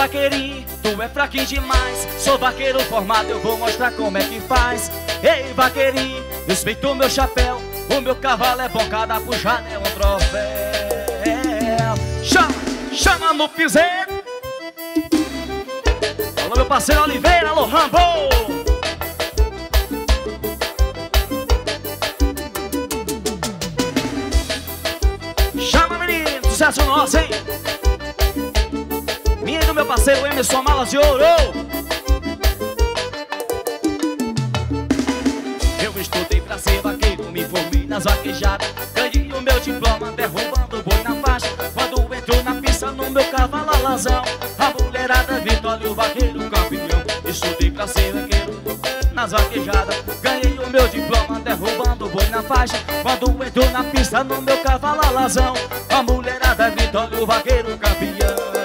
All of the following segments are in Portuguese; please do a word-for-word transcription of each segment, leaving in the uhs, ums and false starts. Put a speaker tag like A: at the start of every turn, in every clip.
A: vaqueirinho, tu é fraquinho demais. Sou vaqueiro formado, eu vou mostrar como é que faz. Ei, vaqueirinho, respeita o meu chapéu. O meu cavalo é bom, cada puxada é um troféu. Chama, chama no piseiro. Alô, meu parceiro Oliveira, alô, Rambo. Chama, menino, sucesso nosso, hein? Menino do meu parceiro Emerson Malas de Ouro. Eu estudei pra ser vaqueiro, me formei nas vaquejadas. Ganhei o meu diploma derrubando o boi na faixa. Quando entro na pista no meu cavalo alazão, a mulherada grita, olha o vaqueiro campeão. Estudei pra ser vaqueiro nas vaquejadas. Ganhei o meu diploma derrubando o boi na faixa. Quando entro na pista no meu cavalo alazão, a mulherada grita, olha o vaqueiro campeão.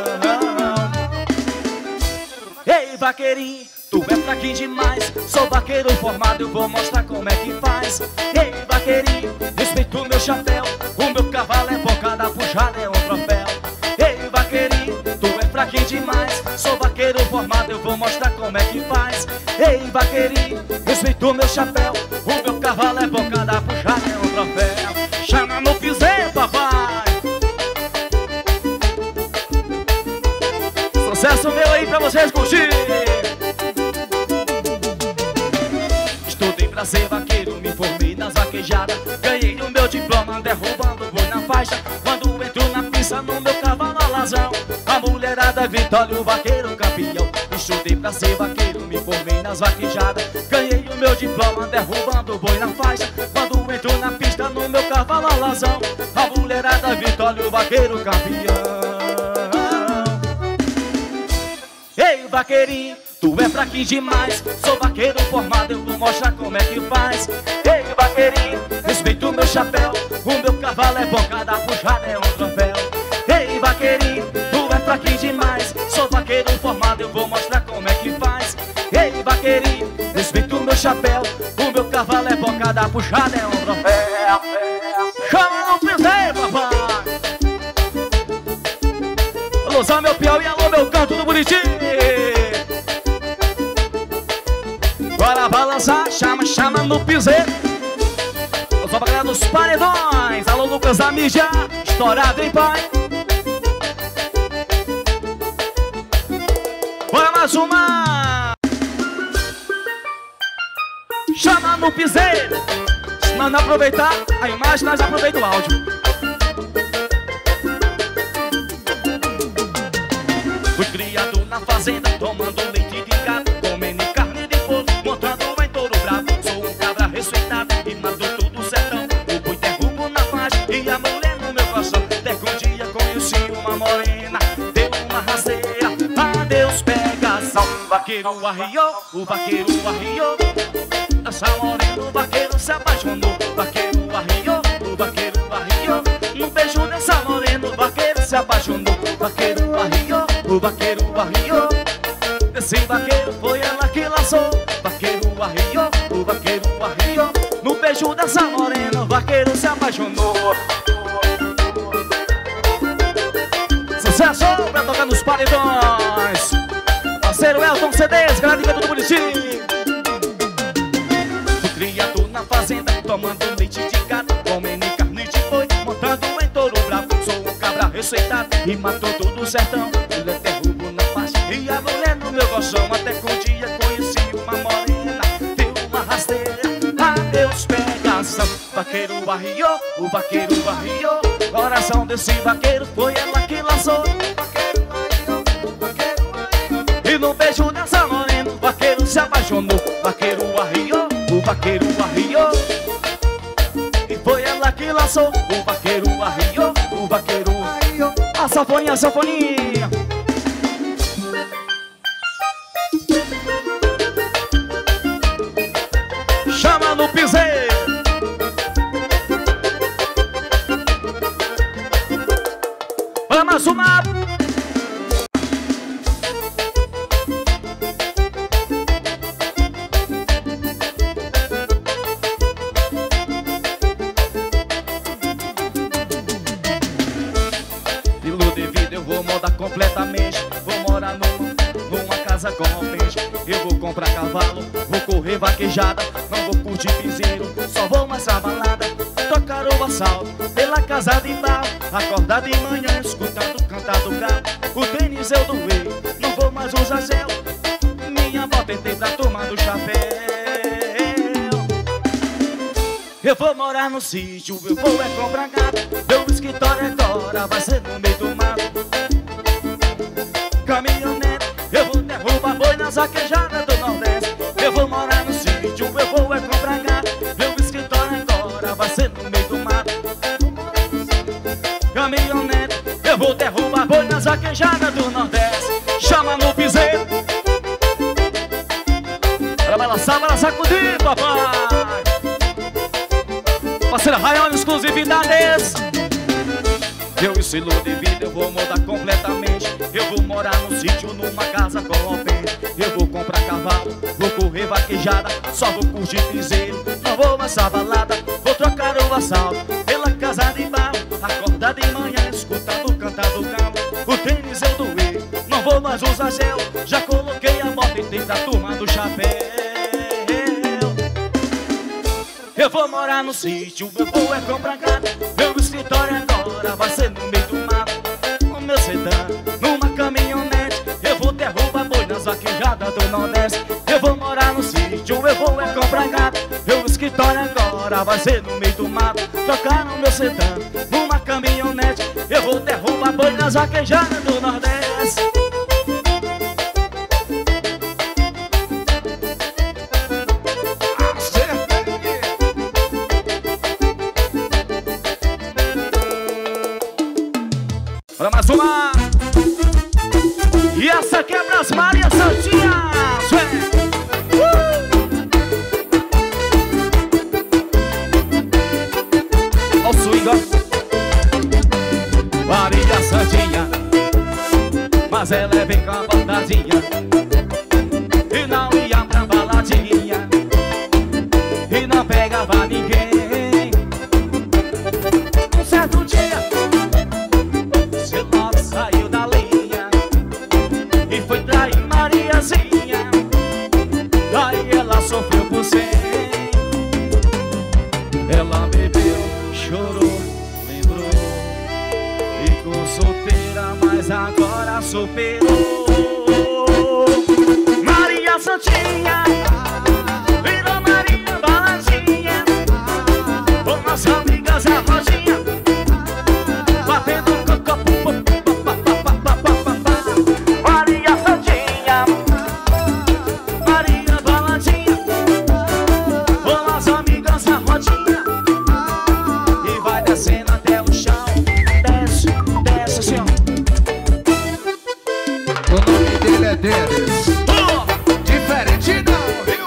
A: Ei, vaqueirinho, tu é fraquinho demais. Sou vaqueiro formado, eu vou mostrar como é que faz. Ei, vaqueirinho, respeita o meu chapéu. O meu cavalo é bom, cada puxada é um troféu. Ei, vaqueirinho, tu é fraquinho demais. Sou vaqueiro formado, eu vou mostrar como é que faz. Ei, vaqueirinho, respeita o meu chapéu. O meu cavalo é bom, cada puxada é um troféu. Chama no piseiro, papai. Sucesso meu aí pra vocês curtirem. Estudei pra ser vaqueiro, me formei nas vaquejadas. Ganhei o meu diploma derrubando o boi na faixa. Quando entro na pista no meu cavalo alazão, a mulherada grita, olha o vaqueiro campeão. Estudei pra ser vaqueiro, me formei nas vaquejadas. Ganhei o meu diploma derrubando o boi na faixa. Quando entro na pista no meu cavalo alazão, a mulherada grita, olha o vaqueiro campeão. Ei, vaqueirinho, tu é fraquinho demais. Sou vaqueiro formado, eu vou mostrar como é que faz. Ei, vaqueirinho, respeita o meu chapéu. O meu cavalo é bom, cada puxada é um troféu. Ei, vaqueirinho, tu é fraquinho demais. Sou vaqueiro formado, eu vou mostrar como é que faz. Ei, vaqueirinho, respeita o meu chapéu. O meu cavalo é bom, cada puxada é um troféu. Chama no piseiro, papai. Alôzão, meu Piauí, alô, meu canto do Buriti. Bora balançar, chama, chama no piseiro. Só pra galera dos paredões. Alô, Lucas da mídia, estourado, hein, pai? Bora mais uma. Chama no piseiro. Se não aproveitar a imagem, nós aproveitamos o áudio. Fui criado na fazenda, tomando leite de gato, comendo carne de porco, montando em touro bravo. Sou um cabra respeitado e mato todo o sertão. O boi derrubo na faixa e a mulher no meu coração. Até que um dia conheci uma morena, deu uma rasteira, adeus pegação. O vaqueiro arriou, o vaqueiro arriou. Essa morena, o vaqueiro se apaixonou. O vaqueiro arriou, o vaqueiro arriou. No beijo dessa morena, o vaqueiro se apaixonou. O vaqueiro arriou, o vaqueiro arriou. Esse vaqueiro foi ela que laçou. O vaqueiro arriou, o vaqueiro arriou. No beijo dessa morena, o vaqueiro se apaixonou. Sucesso pra tocar nos paredões. Parceiro Elton C Ds, galera tudo bonitinho. Fui criado na fazenda, tomando leite de gato, comendo carne de boi, montando em touro bravo. Sou um cabra respeitado e matou todo o sertão. Mulher derrubo na faixa e a mulher no meu colchão. Até que um dia conheci uma morena, deu uma rasteira, adeus pegação. O vaqueiro arriou, o vaqueiro arriou. Coração desse vaqueiro foi ela que laçou. O vaqueiro arriou, o vaqueiro arriou. E no beijo dessa morena, o vaqueiro se apaixonou. O vaqueiro arriou, o vaqueiro arriou. E foi ela que laçou. O vaqueiro arriou, o vaqueiro arriou. A sanfoninha, a sanfoninha. Chama no piseiro. Vamos uma. Estilo de vida eu vou mudar completamente. Vou morar com peixe. Eu vou comprar cavalo, vou correr vaquejada, não vou curtir piseiro, só vou mais a balada. Tocar o assalto pela casa de barro, acordar de manhã escutando cantar do galo. O tênis eu doei, não vou mais usar gel, minha avó tentei pra turma do chapéu. Eu vou morar no sítio, eu vou é comprar gado, meu escritório agora vai ser no meio do mato. Caminhonete, eu vou derrubar boi nas vaquejadas do Nordeste. Eu vou morar no sítio, eu vou é comprar gado, meu escritório agora vai ser no meio do mato. Caminhonete, eu vou derrubar boi nas vaquejadas do Nordeste. Chama no piseiro, pra balançar, pra sacudir, papai. Parceira Raione, exclusividades. Meu estilo de vida eu vou mudar completamente. Eu vou morar no sítio, numa casa com alpendre. Eu vou comprar cavalo, vou correr vaquejada, só vou curtir piseiro, não vou mais a balada. Vou trocar o assalto pela casa de barro, acordar de manhã escutando cantar do galo. O tênis eu doei, não vou mais usar gel, já coloquei a moto e tem pra turma do chapéu. Eu vou morar no sítio, eu vou é comprar gado, meu escritório agora vai ser no meio do mato. O meu sedã, numa caminhonete, eu vou derrubar boi nas vaquejadas do Nordeste. Eu vou morar no sítio, eu vou é comprar gado, meu escritório agora vai ser no meio do mato. Tocar no meu sedã, numa caminhonete, eu vou derrubar boi nas vaquejadas do Nordeste. Olha mais uma. E essa aqui é pras Maria Santinha. uh! Olha o swing, ó. Maria Santinha, mas ela é bem cavadinha e não ia pra baladinha e não pegava ninguém. Um certo dia saiu da linha e foi trair Mariazinha. Daí ela sofreu por cem. Ela bebeu, chorou, lembrou, ficou solteira, mas agora superou. Maria Santinha virou Maria Baladinha, com as amigas a rodinha, batendo
B: deles. Oh! Diferente não, viu?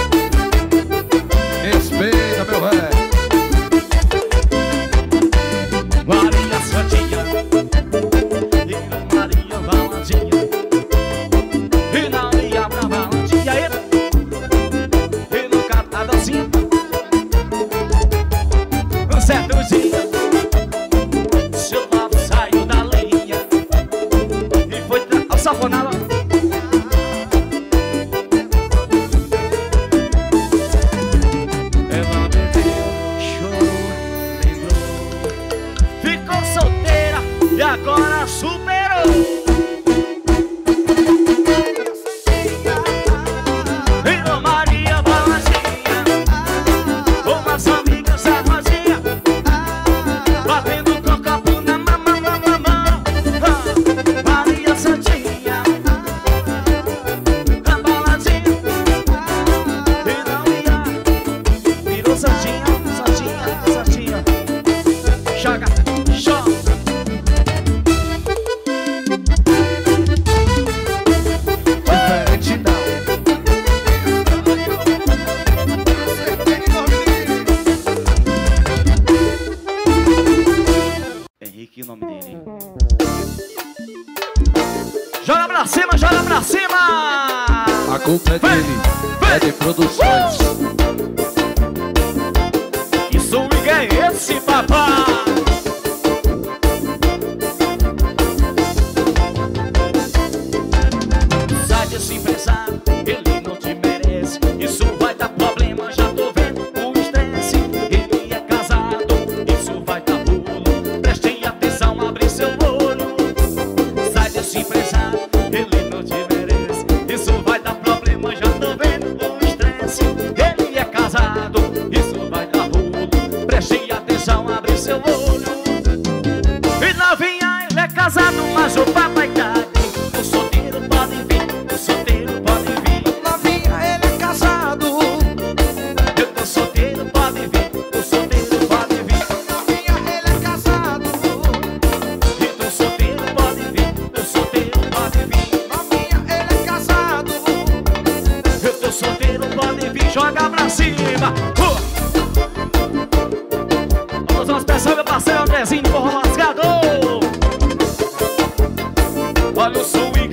B: Respeita, meu velho.
A: Maria Santinha e Maria Baladinha e não ia pra baladinha e no catadãozinho. Um certo dia seu lado saiu da linha e foi ao safonado. E agora superou. Virou Maria Baladinha, com as amigas a rodinha, batendo com copo na mão, mão, mão, mão. Maria Santinha, a baladinha, e não ia. Virou Santinha, Santinha, Santinha. Chaga, choca. Henrique, o nome dele. Joga pra cima, joga pra cima!
B: A culpa é dele, é de produções.
A: Uh! Que swing é esse, papai? Sai desse pé. abre seu olho. E novinha, ele é casado, mas o papai tá aqui. O solteiro pode vir, o solteiro pode vir.
C: Novinha, ele é casado.
A: Eu tô solteiro, pode vir, o solteiro pode vir.
C: Novinha, ele é casado.
A: Então solteiro pode vir, o solteiro pode vir.
C: Novinha, ele é casado.
A: Eu tô solteiro, pode vir, joga pra cima. Uh! Vamos ao especial, meu parceiro Andrezinho, porra rasgador. Olha o swing.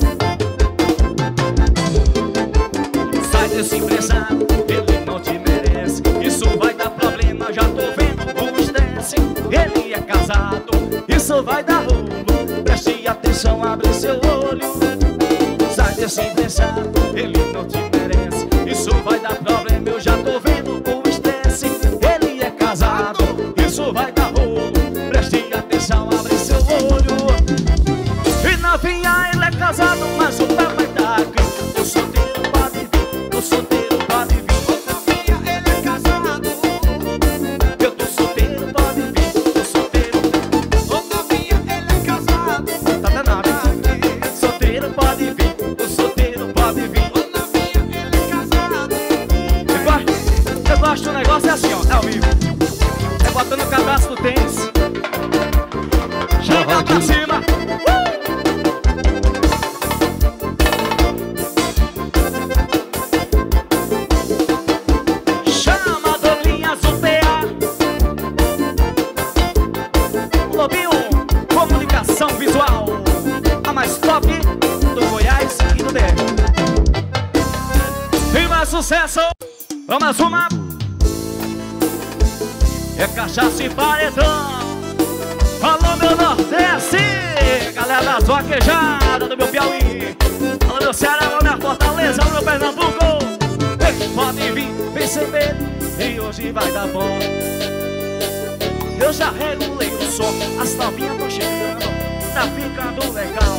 A: Sai desse empresário, ele não te merece. Isso vai dar problema, já tô vendo o estresse. Ele é casado, isso vai dar rolo. Preste atenção, abre seu olho. Sai desse empresário, ele não te merece. Isso vai dar problema, eu já tô vendo o estresse. Ele é casado, isso vai dar rolo. Preste atenção, abre seu olho. E novinha, ele é casado, mas o papai tá aqui. O solteiro pode vir, o solteiro pode vir.
C: Novinha, ele é casado.
A: Eu tô solteiro, pode vir, o solteiro.
C: Novinha, ele é casado.
A: Tá danado. Solteiro pode vir, o solteiro pode vir.
C: Novinha, ele é casado.
A: Eu gosto, eu gosto do negócio é assim, ó, é ao vivo. É botando o cadastro do tênis. Joga pra cima. Uh! Chama a Dolinhas U P A. Lobinho, comunicação visual. A mais top do Goiás e do D R. E mais sucesso. Vamos uma. É cachaça e paredão. Alô, meu Nordeste, galera das vaquejadas do meu Piauí. Alô, meu Ceará, alô, minha Fortaleza, alô, meu Pernambuco. Ei, pode vir, vem sem medo, e hoje vai dar bom. Eu já regulei o som, as novinhas tão chegando, tá ficando legal.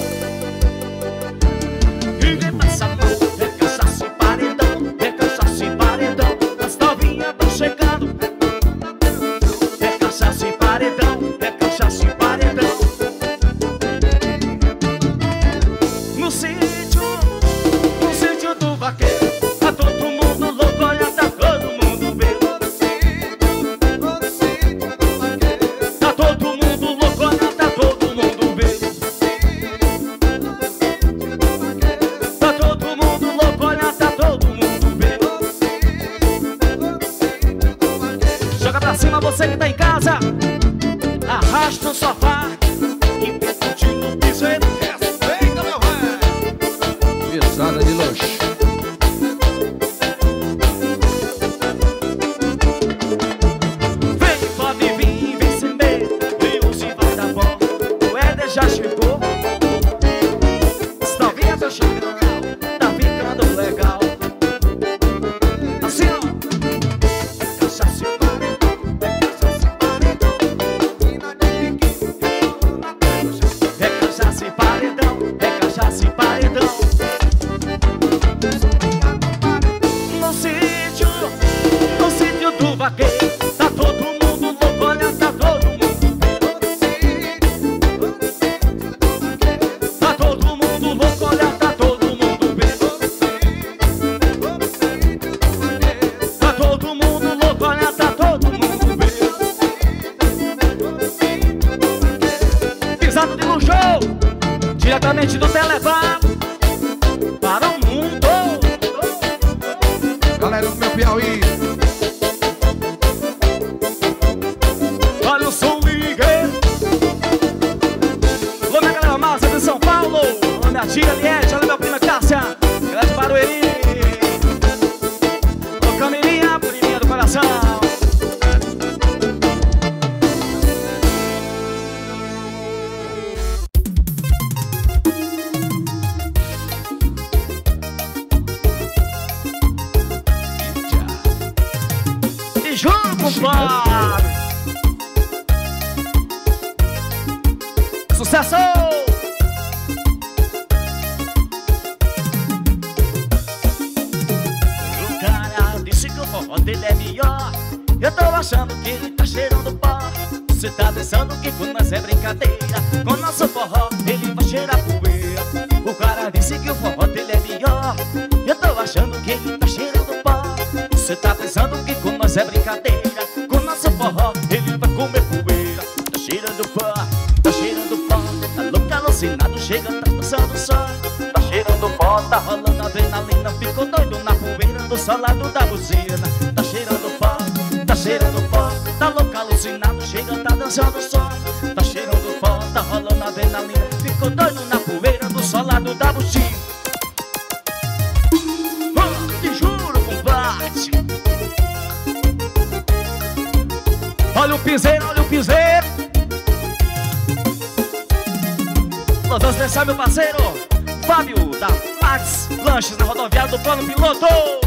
A: E vem passar mal, é cachaça e paredão, é cachaça e paredão. As novinhas tão chegando. É cachaça e paredão, é cachaça e paredão. No sítio, no sítio do vaqueiro, tá todo mundo louco, olha, tá todo mundo bêbado.
C: No sítio do vaqueiro.
A: Tá todo mundo louco, olha, tá todo mundo bêbado. Tá todo mundo louco, olha, tá todo mundo bêbado. Joga pra cima você que tá em casa. Arrasta o sofá e pede no piseiro.
C: Respeita, meu velho.
B: Pesada de luxo.
A: Vem, pode vir, vem sem medo, e hoje vai dar bom. O Éder já chegou. As novinhas tão chegando, tá ficando legal. Assim, ó. Cachaça e paredão, cachaça e paredão. É cachaça e paredão, é cachaça e paredão. No sítio, no sítio do vaqueiro, tá todo mundo louco, olha, tá todo mundo. Tá todo mundo louco, olha, tá todo mundo bêbado. Tá todo mundo louco, olha, tá todo mundo bêbado. Pisado de luxo, diretamente do Telebar para o mundo.
C: Galera do meu Piauí.
A: Olha o som, ligue. Alô, minha galera massa de São Paulo. Alô, minha tia Liette, alô, minha prima Cássia. Galera de Barueri. Alô, Camilinha, priminha do coração. E junto, compadre. Sucesso! O cara disse que o forró dele é melhor. Eu tô achando que ele tá cheirando pó. Cê tá pensando que com nós é brincadeira, com nosso forró ele vai cheirar poeira. O cara disse que o forró dele é melhor, eu tô achando que ele tá cheirando pó. Cê tá pensando que com nós é brincadeira, com nosso forró ele vai comer poeira. Tá cheirando pó, tá cheirando pó, tá louco alucinado, chega, tá dançando só. Tá cheirando pó, tá rolando adrenalina, ficou doido na poeira do solado da buzina. Tá cheirando pó, tá cheirando pó, tá louco alucinado, chega, tá dançando só. Tá cheirando pó, tá rolando adrenalina, ficou doido na poeira do solado da buzina. Oh, te juro, combate. Olha o piseiro, olha o piseiro. Nós vamos deixar meu parceiro Fábio da Max Lanches na rodoviária do plano piloto.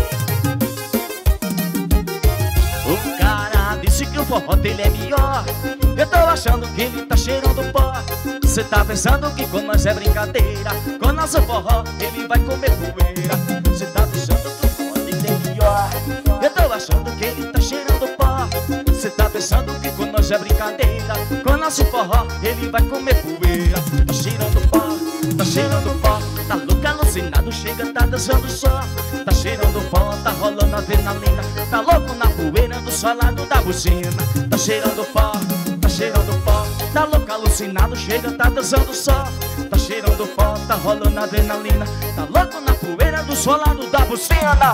A: O cara disse que o forró dele é melhor, eu tô achando que ele tá cheirando pó. Cê tá pensando que com nós é brincadeira, com nosso forró ele vai comer poeira. Cê tá pensando que o forró dele é melhor, eu tô achando que ele tá cheirando pó. Cê tá pensando que com nós é brincadeira, com nosso forró ele vai comer poeira. Tá cheirando pó, tá cheirando pó, tá louco alucinado, chega, tá dançando só. Tá cheirando pó, tá rolando adrenalina, tá louco na poeira do solado da buzina. Tá cheirando pó, tá cheirando pó, tá louco alucinado, chega, tá dançando só. Tá cheirando pó, tá rolando adrenalina, tá louco na poeira do solado da buzina.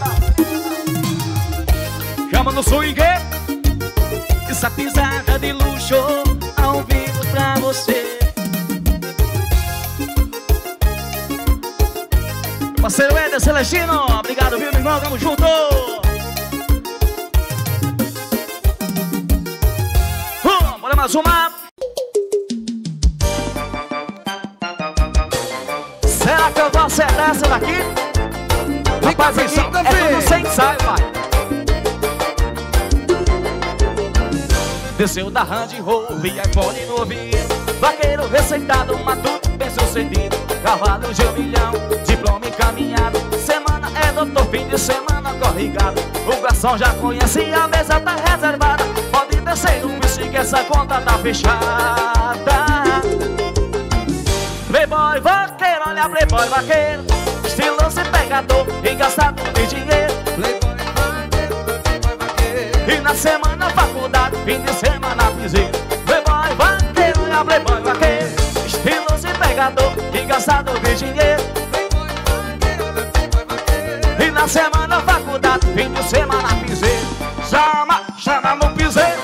A: Chama no swing, essa pisada de luxo ao vivo pra você. Parceiro Éder Celestino, obrigado, viu, meu irmão? Tamo junto! Uh, bora mais uma! Será que eu vou acertar essa daqui? Rapaz, aqui é tudo sem ensaio, pai. Desceu da Range Rover, iPhone no ouvido, vaqueiro receitado, matuto bem sucedido, cavalo de um milhão, diploma encaminhado, semana é doutor, fim de semana corrigado. O garçom já conhece, a mesa tá reservada, pode descer no whisky que essa conta tá fechada. Playboy vaqueiro, olha playboy vaqueiro, estiloso e pegador, engraçado de dinheiro.
C: Playboy vaqueiro, playboy vaqueiro.
A: E na semana faculdade, fim de semana piseiro. Playboy vaqueiro, olha playboy vaqueiro, estiloso e pegador, engraçado de dinheiro.
C: Playboy vaqueiro, olha playboy vaqueiro.
A: E na semana faculdade, fim de semana piseiro. Chama, chama no piseiro.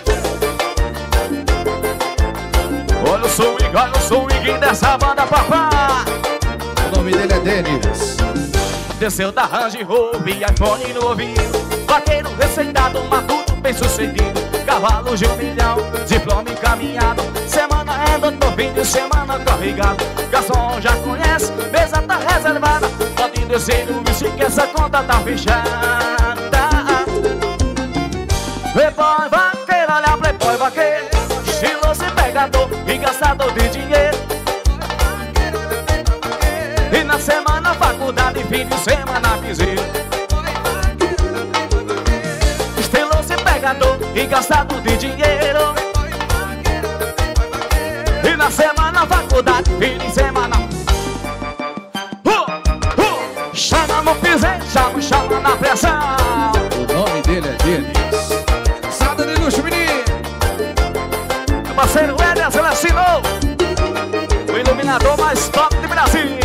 A: Olha o swing, olha o swing dessa banda, papá.
B: O nome dele é Denis.
A: Desceu da Range Rover, iPhone no ouvido, vaqueiro receitado, matuto bem sucedido, cavalo de um milhão, diploma encaminhado, semana é doutor, fim de semana corrigado. Garçom já conhece, mesa tá reservada, pode descer no whisky que essa conta tá fechada. Playboy vaqueiro, olha playboy vaqueiro, estiloso e pegador, engraçado de dinheiro. E na semana faculdade, fim de semana piseiro. Estiloso e pegador, engraçado de dinheiro. E na semana faculdade, fim de semana. uh, uh, Chama no piseiro, chama, chama na pressão.
B: O nome dele é Denis.
C: Sada de luxo, menino.
A: Meu parceiro Éder Celestino, o iluminador mais top de Brasília.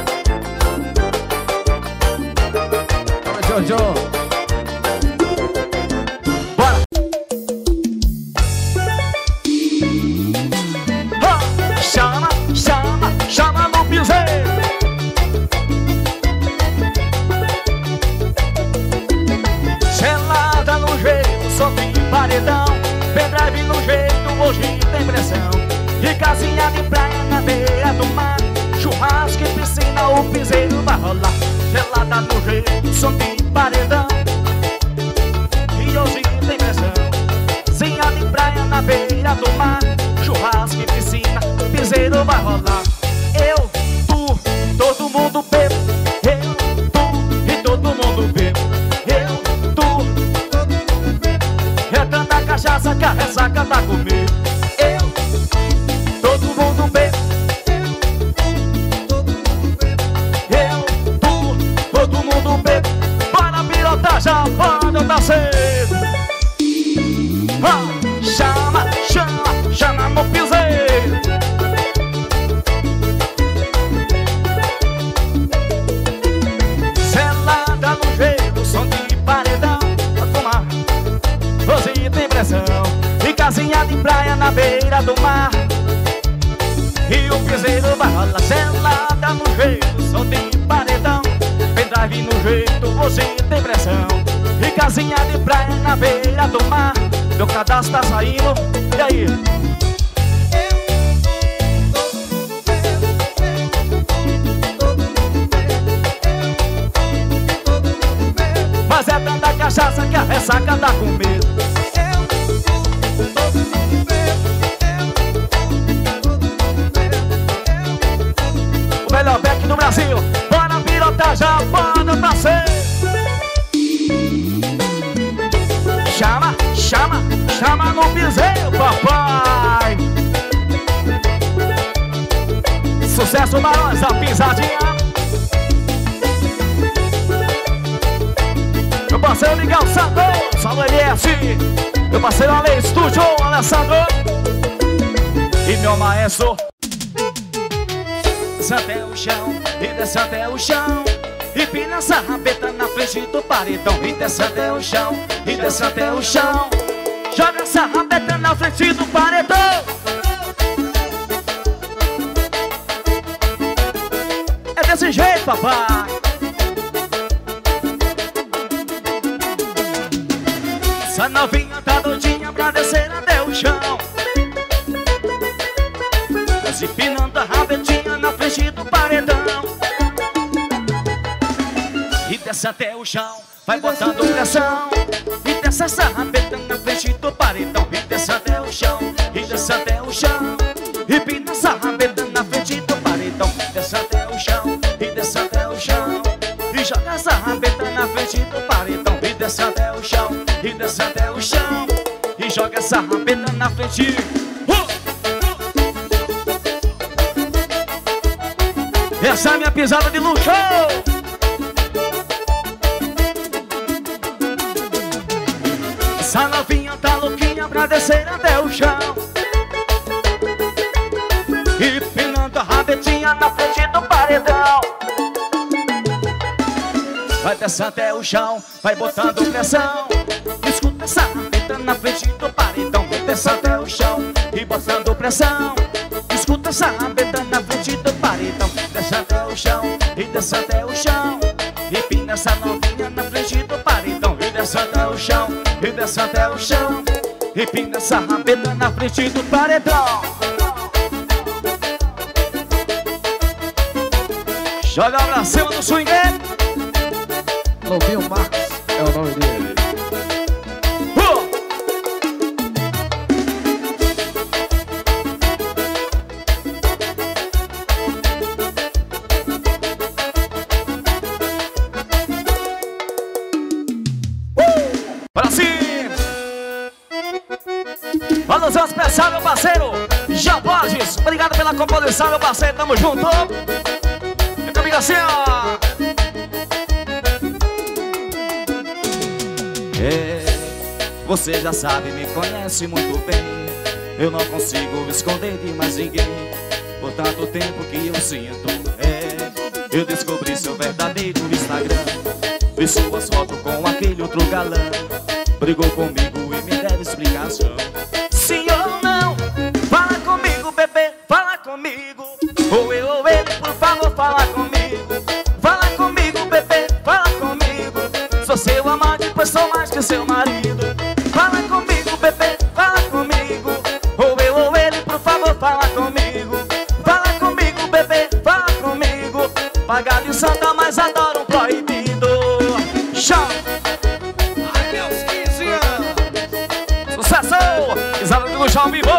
B: Olha, Jojo.
A: Bora! Oh, chama, chama, chama no piseiro. Gelada no jeito, som de paredão, pendrive no jeito, hoje tem pressão. E casinha de praia na beira do mar, churrasco e piscina, o piseiro vai rolar. Gelada no jeito, som de paredão, e hoje tem pressão. Casinha de praia na beira do mar, churrasco e piscina, o piseiro vai rolar. Eu, tu, todo mundo bebe. Eu, tu e todo mundo bebe. Eu, tu, é tanta cachaça que a ressaca tá comigo. Eu, todo mundo bebe. Eu, tu, todo mundo bebe. Para pirotar já, para tá cedo. Ah, chama, chama, chama no piseiro. Selada no gelo, som de paredão pra fumar. Hoje tem pressão. E casinha de praia na beira do mar. E o piseiro vai rolar. Selada no gelo, som de paredão. Pendrive no jeito, hoje tem pressão. E casinha de praia na beira do mar. Meu cadastro tá saindo, e aí? Mas é tanta cachaça que a ressaca tá com medo. O melhor beck do Brasil. Bora pirotar já, bora pra ser. Chama, chama, chama no piseiro, papai. Sucesso Barões, a pisadinha. Meu parceiro Miguel Santos, alô L S. Meu parceiro Ale Estúdio, Alessandro. E meu maestro. Desce até o chão, e desce até o chão. E pina essa rabeta na frente do paredão. E desce até o chão, e desce até o chão. Joga essa rabeta na frente do paredão. É desse jeito, papai. Essa novinha tá doidinha pra descer até o chão. Mas empinando a rabetinha na frente do paredão. E desce até o chão, vai botando pressão. E desce essa rabeta na frente do paredão. E desce até o chão, e desce até o chão. E pina essa rabeta na frente do paredão. Desce até o chão, e desce até o chão. E joga essa rabeta na frente do paredão. E desce até o chão, e desce até o chão. E joga essa rabeta na frente. uh! Essa é a minha pisada de luxo. Essa novinha tá louquinha pra descer até o chão. E pinando a rabetinha na frente do paredão. Vai descer até o chão, vai botando pressão. Escuta essa rabeta na frente do paredão. Vai descer até o chão e botando pressão. Escuta essa rabeta na frente do paredão. Desce até o chão e desce até o chão. E pina essa novinha na frente do paredão. E desce até o chão, e desce até o chão. E pina essa rabeta na frente do paredão. Joga pra cima do swing.
B: Novinho Marcos é o nome dele.
A: uh! Para cima! Valorzão especial, meu parceiro Jean Borges. Obrigado pela composição, meu parceiro. Tamo junto. E comigo assim, ó. É, você já sabe, me conhece muito bem. Eu não consigo me esconder de mais ninguém. Por tanto tempo que eu sinto. É, eu descobri seu verdadeiro Instagram. Vi suas fotos com aquele outro galã. Brigou comigo e me deve explicação. Sim ou não? Fala comigo, bebê, fala comigo. Ou eu ou ele, por favor, fala comigo. Fala comigo, bebê, fala comigo. Sou seu amante, pois sou mais que seu marido. Fala comigo, bebê, fala comigo. Ou eu ou ele, por favor, fala comigo. Fala comigo, bebê, fala comigo. Pagar de santa, mas adoro um proibido. Chão!
C: Ai, meus quinze anos.
A: Sucesso! Risada do chão vivo.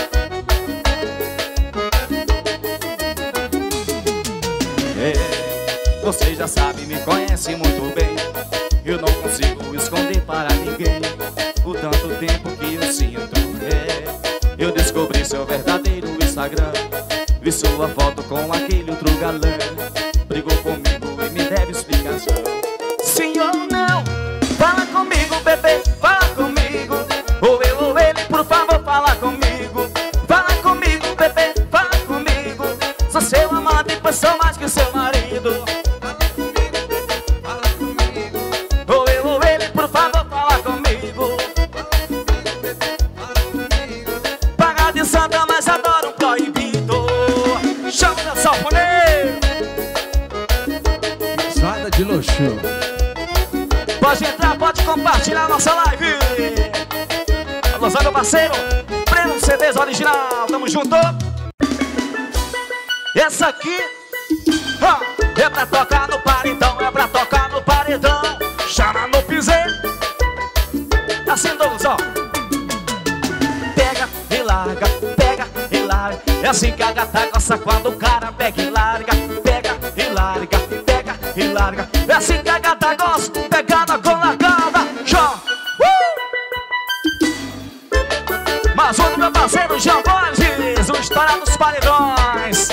A: É, você já sabe, me conhece muito bem. Eu não consigo esconder para ninguém o tanto tempo que eu sinto, é. Eu descobri seu verdadeiro Instagram. Vi sua foto com aquele outro galã. Brigou comigo e me deve explicação. Sim ou não? Fala comigo, bebê, fala comigo. Ou eu ou ele, por favor, fala comigo. Fala comigo, bebê, fala comigo. Sou seu amante, pois sou mais que seu marido.
C: Fala comigo,
A: Ou eu ou ele, por favor, fala comigo.
C: fala comigo.
A: Paga de santa, mas adoro um proibido. Chama o sanfoneiro.
B: Pisada de luxo.
A: Pode entrar, pode compartilhar nossa live. Alô, meu parceiro Breno C Ds original, tamo junto. Essa aqui ó, é pra tocar no paredão, é pra tocar no paredão. Chama no piseiro. Assim, Douglas, ó. Pega e larga, pega e larga. É assim que a gata gosta quando o cara pega e larga. Pega e larga, pega e larga. É assim que a gata gosta, pegada com largada. Já, uh! Mais um do meu parceiro Jean Borges, o História dos Paredões.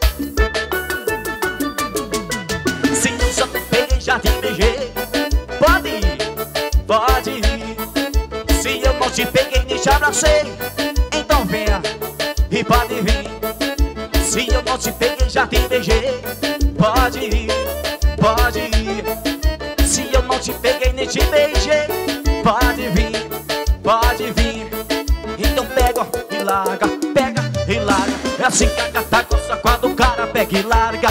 A: Se eu só te peguei, já te beijei. Pode ir, pode ir. Se eu não te peguei, nem te abracei, então venha e pode vir. Se eu não te peguei, já te beijei. Pode ir, pode ir. Se eu não te peguei, nem te beijei, pode vir, pode vir. Então pega e larga, pega e larga. É assim que a gata gosta quando o cara pega e larga.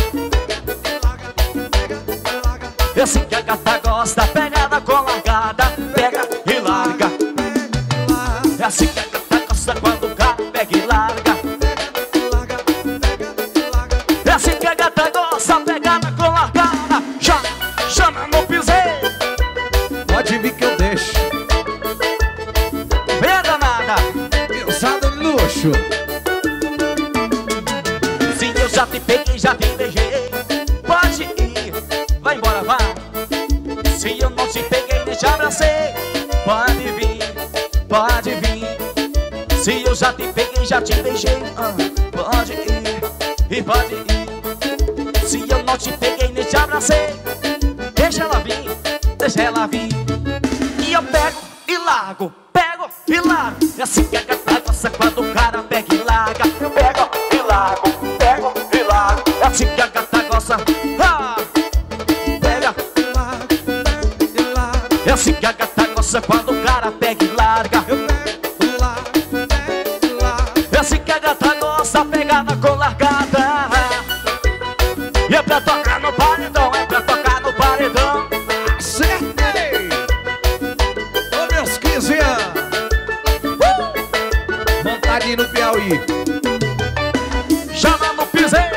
A: É assim que a gata gosta, pegada com largada. Pega e larga. É assim que a gata gosta quando o cara pega e larga. É assim que a gata gosta, pegada com largada. Já chama no piseiro.
B: Pode vir que eu deixo.
A: Vem danada.
B: Pisada de luxo.
A: Se eu já te peguei, já te beijei, pode ir, vai embora, vai. Se eu não te peguei, nem te abracei, pode vir, pode vir. Se eu já te peguei, já te beijei, ah, pode ir, e pode ir. Se eu não te peguei, nem te abracei, deixa ela vir, deixa ela vir. E eu pego e largo, pego e largo. É assim que a gata gosta quando o cara pega e larga. Eu pego e largo, pego e largo. É assim que a gata gosta, ah, pega. É assim que a gata gosta quando o cara pega e larga. É assim que a gata gosta, pegada com largada. E é pra tocar no paredão, é pra tocar no paredão.
B: Acertei! Ô meus quinze anos. Vontade no Piauí.
A: Chama no piseiro.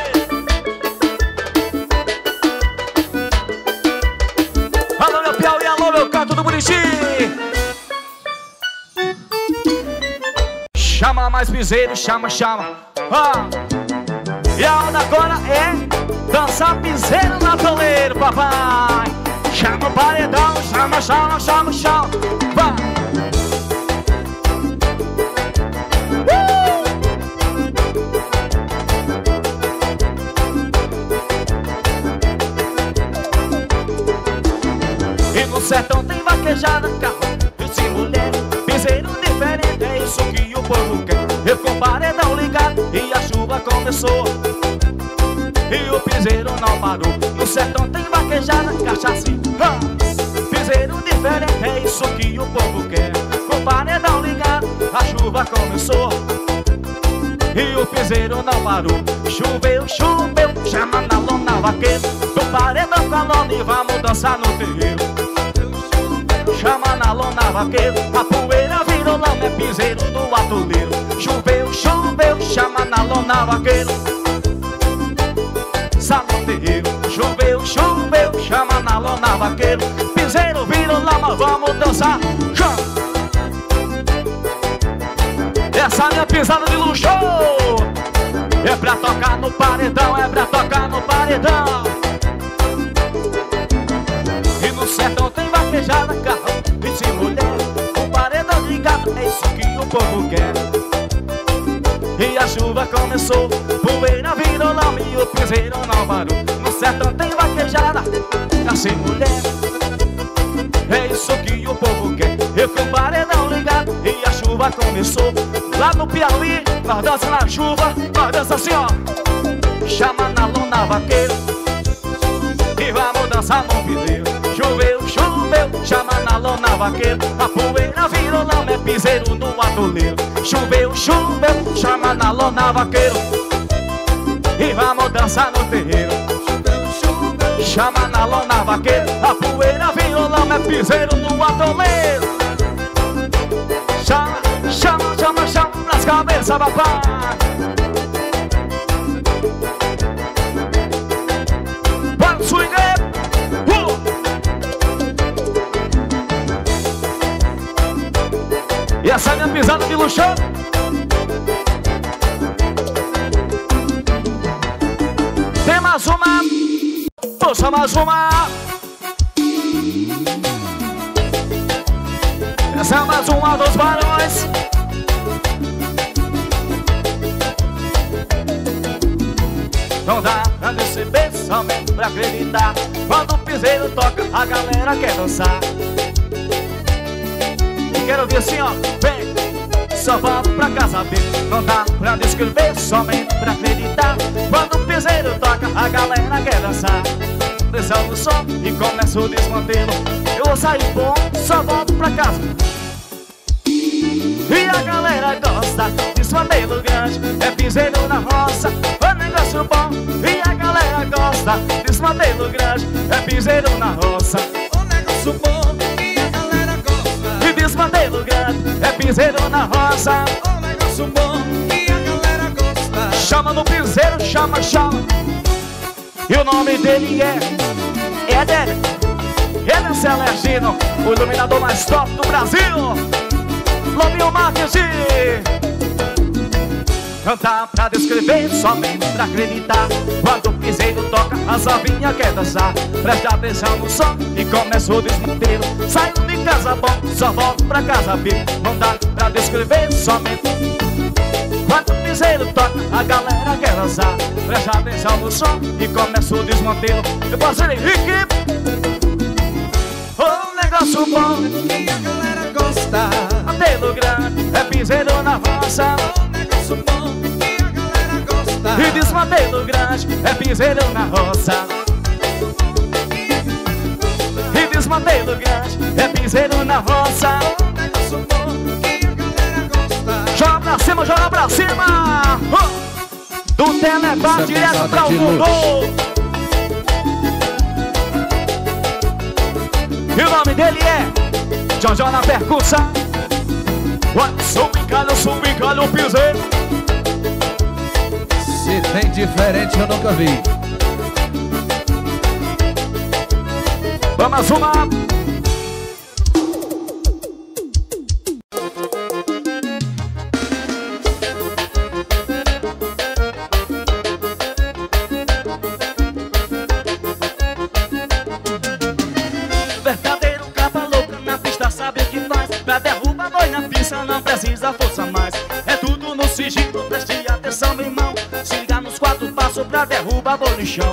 A: Alô meu Piauí, alô meu canto do Bonitinho. Chama mais piseiro, chama, chama, ah. E a onda agora é dançar piseiro no atoleiro, papai. Chama o paredão, chama, chama, chama, chama, vai. E no sertão tem vaquejada, carro, e mulher, piseiro diferente, é isso que o povo quer. Eu com o paredão ligado e a chuva começou, e o piseiro não parou. No sertão tem vaquejada, cachaça, ah, piseiro diferente, é isso que o povo quer. Com o paredão ligado, a chuva começou, e o piseiro não parou. Choveu, choveu, chama na lona vaqueiro. Do paredão com a lona e vamos dançar no terreiro. Chama na lona vaqueiro, a poeira virou lama, é piseiro do atoleiro. Choveu, choveu, chama na lona vaqueiro. Sá no terreiro. Choveu, choveu, chama na lona vaqueiro. Piseiro virou lama, vamos dançar. Essa é minha pisada de luxo. É pra tocar no paredão, é pra tocar no paredão. E no sertão tem vaquejada, carrão, e se mulher, com paredão ligado, é isso que povo quer. E a chuva começou, poeira virou lama e o piseiro não parou. No sertão tem vaquejada, nasce mulher. É isso que o povo quer. Eu com o paredão ligado e a chuva começou. Lá no Piauí, nós dança na chuva, nós dança assim ó. Chama na lona vaqueiro e vamos dançar no piseiro. Choveu, choveu, chama na lona vaqueiro. A poeira virou lama, é piseiro no atoleiro. Choveu, choveu, chama na lona vaqueiro e vamos dançar no terreiro. Chama na lona vaqueiro, a poeira virou lama, é piseiro no atoleiro. Chama, chama, chama, chama nas cabeças, papai. Bora, swingueiro! Uh! E essa é minha pisada de luxão. Tem mais uma. Puxa mais uma. Essa é mais uma dos barões. Não dá pra perceber, somente pra acreditar. Quando o piseiro toca, a galera quer dançar. E quero ouvir assim, ó. Vem, só volto pra casa ver. Não dá pra descrever, somente pra acreditar. Quando o piseiro toca, a galera quer dançar. Descendo o som e começa o desmantelo. Eu vou sair bom, só volto pra casa. E a galera gosta, desmantelo grande, é piseiro na roça, o negócio bom. E a galera gosta, desmantelo grande, é piseiro na roça,
C: O negócio bom e a galera gosta.
A: e desmantelo grande, é piseiro na roça.
C: O negócio bom e a galera gosta.
A: Chama no piseiro, chama, chama. E o nome dele é Éder, Éder Celestino, o iluminador mais top do Brasil. Lobinho Marketing. Não dá pra descrever, somente pra acreditar. Quando o piseiro toca, a novinha quer dançar. Presta atenção no som e começa o desmantelo. Saio de casa bom, só volto pra casa ver. Não dá pra descrever, somente. Quando o piseiro toca, a galera quer dançar. Presta atenção no som e começa o desmantelo. Eu posso ir, Henrique. O negócio bom
C: E a galera gosta.
A: Mantelo grande, é piseiro na roça.
C: O negócio bom e a galera gosta.
A: E desmantelo grande, é piseiro na roça. E desmantelo grande, é piseiro na roça.
C: O negócio bom e a galera gosta.
A: Joga pra cima, joga pra cima. uh! Do Telebar direto pra o mundo. E o nome dele é Jojo na percussão. Sou encalho, sou encalho, piseiro.
B: Se tem diferente eu nunca vi.
A: Vamos uma. Verdadeiro capa louca na pista, sabe o que faz? Pra derrubar boi na pista não precisa força mais. É tudo no sigilo, preste atenção, meu irmão. Se ligar nos quatro passos pra derrubar boi no chão.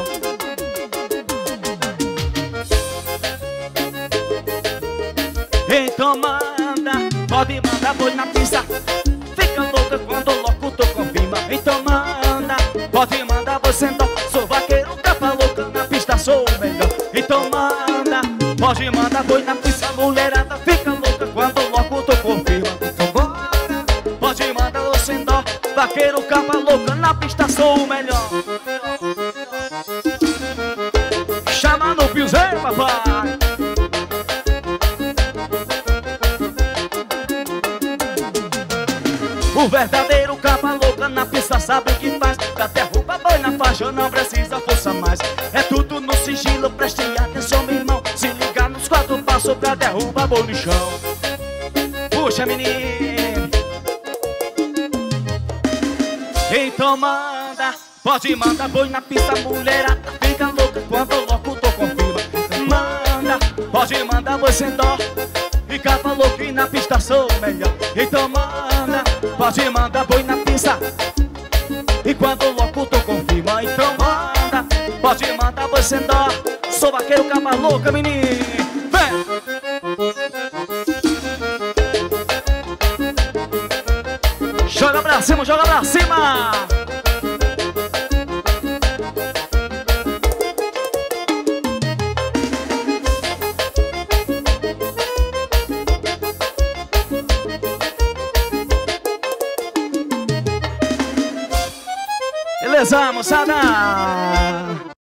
A: Então manda, pode mandar boi na pista. Fica louca quando o locutor confirma. Então manda, pode mandar boi sem dó. Sou vaqueiro, capa louca na pista, sou o melhor. Então manda, pode mandar boi na pista. Mulherada fica louca quando o locutor confirma. Então bora, pode mandar boi sem dó. Vaqueiro, capa louca na pista, sou o melhor. Chama no piseiro, papai. O verdadeiro capa louca na pista sabe o que faz. Pra derrubar boi na faixa não precisa força mais. É tudo no sigilo, preste atenção, meu irmão. Se ligar nos quatro passos pra derrubar boi no chão. Puxa, menino. Então manda, pode mandar boi na pista. Mulherada fica louca quando o locutor confirma. Manda, pode mandar boi sem dó. E capa louca e na pista sou o melhor. Então manda, Pode mandar boi na pista. E quando o locutor confirma, então manda. Pode mandar boi sem dó. Sou vaqueiro, capa louca, menino. Vem! Joga pra cima, joga pra cima! Beleza, moçada?